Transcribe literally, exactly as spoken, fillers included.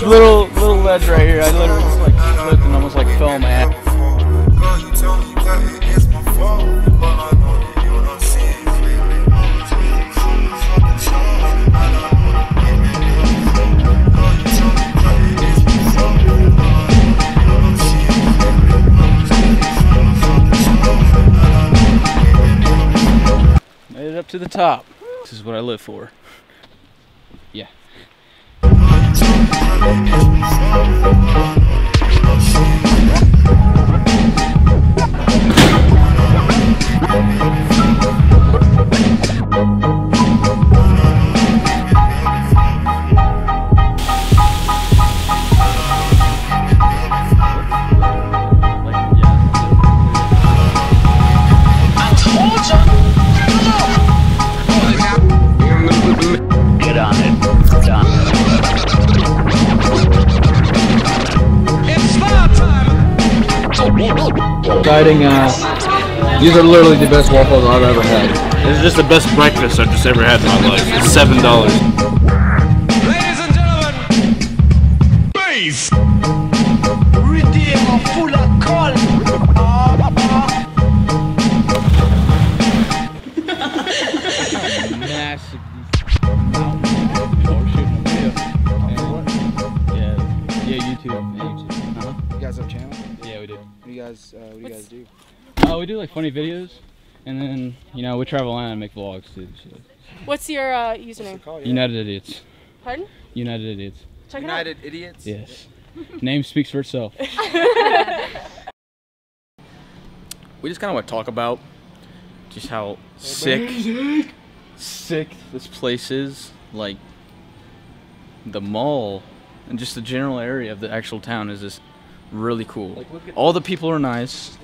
little little ledge right here. I literally just like slipped and almost like fell my ass. Made it up to the top. This is what I live for. Yeah. Get on it. Done. It's spa time. Exciting, uh, these are literally the best waffles I've ever had. This is just the best breakfast I've just ever had in my life. It's seven dollars. Ladies and gentlemen, base. Redeem full of call. Massive. Yeah, YouTube. Yeah, YouTube. Uh-huh. You guys have a channel? Yeah, we do. What do you guys, uh, what do you guys do? Uh, we do like funny videos, and then you know we travel around and make vlogs too. So. What's your uh, username? Call, yeah. United Idiots. Pardon? United Idiots. Check United Idiots? Yes. Name speaks for itself. We just kind of want to talk about just how sick, sick this place is. Like the mall and just the general area of the actual town is just really cool. Like, look at all the people are nice.